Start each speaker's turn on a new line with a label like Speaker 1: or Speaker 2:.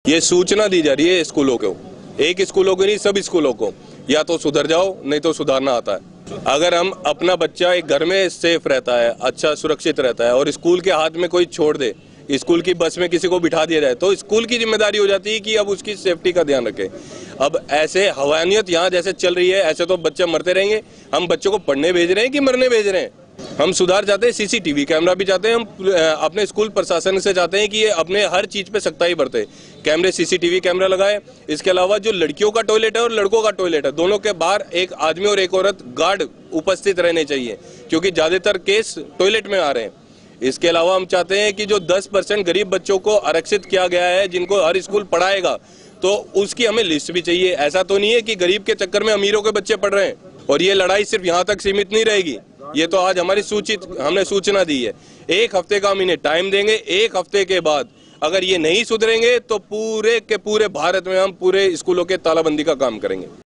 Speaker 1: ये सूचना दी जा रही है स्कूलों को, एक स्कूलों को नहीं, सब स्कूलों को, या तो सुधर जाओ नहीं तो सुधारना आता है। अगर हम अपना बच्चा एक घर में सेफ रहता है, अच्छा सुरक्षित रहता है, और स्कूल के हाथ में कोई छोड़ दे, स्कूल की बस में किसी को बिठा दिया जाए, तो स्कूल की जिम्मेदारी हो जाती है कि अब उसकी सेफ्टी का ध्यान रखे। अब ऐसे हवानियत यहाँ जैसे चल रही है, ऐसे तो बच्चे मरते रहेंगे। हम बच्चों को पढ़ने भेज रहे हैं कि मरने भेज रहे हैं? हम सुधार चाहते हैं, सीसीटीवी कैमरा भी चाहते हैं। हम अपने स्कूल प्रशासन से चाहते हैं कि ये अपने हर चीज पे सख्ताई बरते, कैमरे सीसीटीवी कैमरा लगाए। इसके अलावा जो लड़कियों का टॉयलेट है और लड़कों का टॉयलेट है, दोनों के बाहर एक आदमी और एक औरत गार्ड उपस्थित रहने चाहिए, क्योंकि ज्यादातर केस टॉयलेट में आ रहे हैं। इसके अलावा हम चाहते हैं कि जो 10% गरीब बच्चों को आरक्षित किया गया है, जिनको हर स्कूल पढ़ाएगा, तो उसकी हमें लिस्ट भी चाहिए। ऐसा तो नहीं है कि गरीब के चक्कर में अमीरों के बच्चे पढ़ रहे हैं। और ये लड़ाई सिर्फ यहाँ तक सीमित नहीं रहेगी, ये तो आज हमारी हमने सूचना दी है। 1 हफ्ते का हम इन्हें टाइम देंगे। 1 हफ्ते के बाद अगर ये नहीं सुधरेंगे तो पूरे के पूरे भारत में हम पूरे स्कूलों के तालाबंदी का काम करेंगे।